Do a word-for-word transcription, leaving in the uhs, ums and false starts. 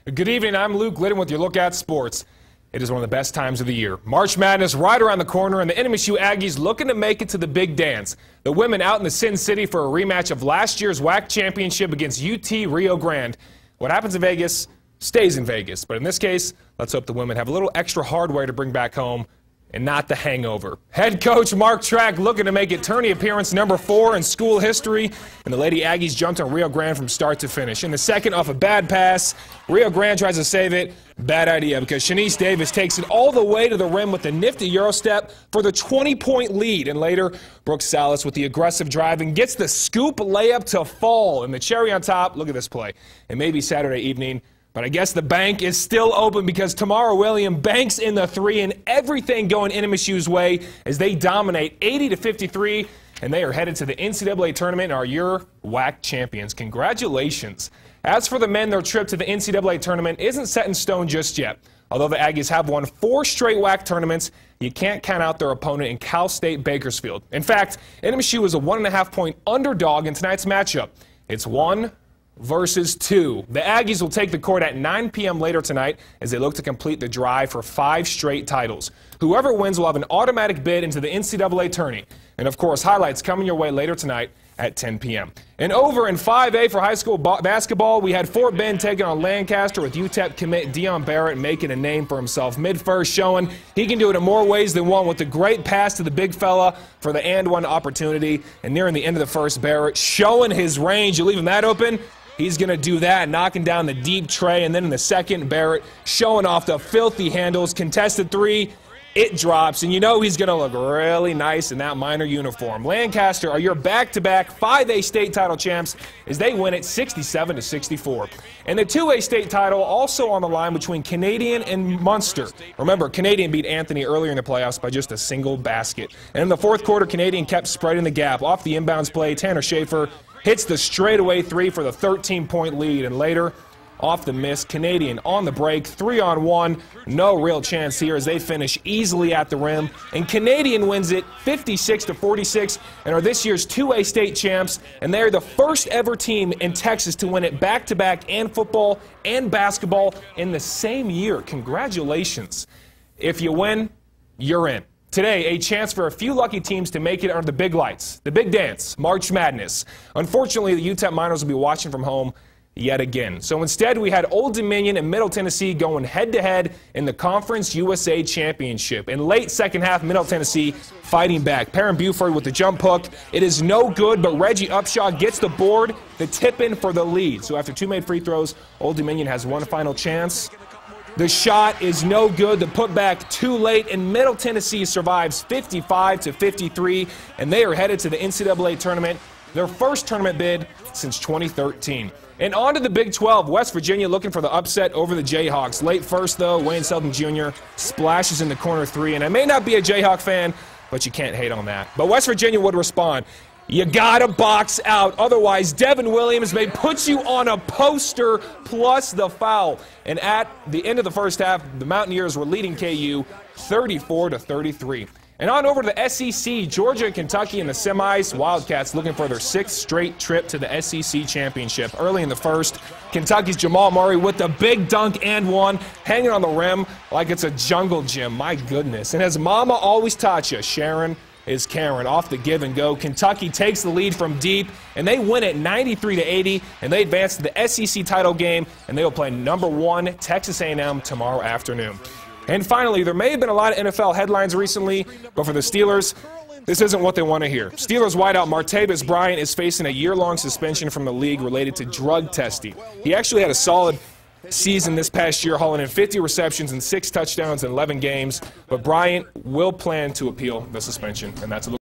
Good evening, I'm Luke Glidden with your look at sports. It is one of the best times of the year. March Madness right around the corner, and the N M S U Aggies looking to make it to the big dance. The women out in the Sin City for a rematch of last year's W A C championship against U T Rio Grande. What happens in Vegas stays in Vegas, but in this case, let's hope the women have a little extra hardware to bring back home and not the hangover. Head coach Mark Track looking to make it tourney appearance number four in school history, and the Lady Aggies jumped on Rio Grande from start to finish. In the second, off a bad pass, Rio Grande tries to save it. Bad idea, because Shanice Davis takes it all the way to the rim with a nifty Euro step for the twenty-point lead. And later, Brooke Salas with the aggressive drive and gets the scoop layup to fall. And the cherry on top, look at this play. It may be Saturday evening, but I guess the bank is still open because Tamara William banks in the three, and everything going N M S U's way as they dominate eighty to fifty-three, and they are headed to the N C double A tournament and are your W A C champions. Congratulations. As for the men, their trip to the N C double A tournament isn't set in stone just yet. Although the Aggies have won four straight W A C tournaments, you can't count out their opponent in Cal State Bakersfield. In fact, N M S U is a one and a half point underdog in tonight's matchup. It's one versus two. The Aggies will take the court at nine p m later tonight as they look to complete the drive for five straight titles. Whoever wins will have an automatic bid into the N C double A tourney. And of course, highlights coming your way later tonight at ten p m And over in five A for high school basketball, we had Fort Bend taking on Lancaster with U T E P commit Dion Barrett making a name for himself mid-first, showing he can do it in more ways than one with the great pass to the big fella for the and one opportunity. And nearing the end of the first, Barrett showing his range. You leave him that open, he's going to do that, knocking down the deep tray. And then in the second, Barrett showing off the filthy handles. Contested three, it drops. And you know he's going to look really nice in that minor uniform. Lancaster are your back-to-back five A state title champs as they win it sixty-seven to sixty-four. And the two A state title also on the line between Canadian and Munster. Remember, Canadian beat Anthony earlier in the playoffs by just a single basket. And in the fourth quarter, Canadian kept spreading the gap. Off the inbounds play, Tanner Schaefer hits the straightaway three for the thirteen point lead, and later, off the miss, Canadian on the break, three on one. No real chance here as they finish easily at the rim. And Canadian wins it fifty-six to forty-six and are this year's two A state champs. And they are the first ever team in Texas to win it back-to-back in football and basketball in the same year. Congratulations. If you win, you're in. Today, a chance for a few lucky teams to make it under the big lights, the big dance, March Madness. Unfortunately, the U T E P Miners will be watching from home yet again. So instead, we had Old Dominion and Middle Tennessee going head-to-head in the Conference U S A Championship. In late second half, Middle Tennessee fighting back. Perrin Buford with the jump hook. It is no good, but Reggie Upshaw gets the board, the tip-in for the lead. So after two made free throws, Old Dominion has one final chance. The shot is no good. The putback too late, and Middle Tennessee survives fifty-five to fifty-three, and they are headed to the N C double A tournament, their first tournament bid since twenty thirteen. And on to the Big twelve. West Virginia looking for the upset over the Jayhawks. Late first, though, Wayne Selden Junior splashes in the corner three, and I may not be a Jayhawk fan, but you can't hate on that. But West Virginia would respond. You gotta box out, otherwise Devin Williams may put you on a poster plus the foul. And at the end of the first half, the Mountaineers were leading K U thirty-four to thirty-three. And on over to the S E C, Georgia and Kentucky in the semis. Wildcats looking for their sixth straight trip to the S E C championship. Early in the first, Kentucky's Jamal Murray with the big dunk and one, hanging on the rim like it's a jungle gym. My goodness. And as Mama always taught you, Sharon is Karen. Off the give and go. Kentucky takes the lead from deep, and they win it ninety-three to eighty, and they advance to the S E C title game, and they will play number one Texas A and M tomorrow afternoon. And finally, there may have been a lot of N F L headlines recently, but for the Steelers, this isn't what they want to hear. Steelers wideout Martavis Bryant is facing a year-long suspension from the league related to drug testing. He actually had a solid season this past year, hauling in fifty receptions and six touchdowns in eleven games, but Bryant will plan to appeal the suspension, and that's a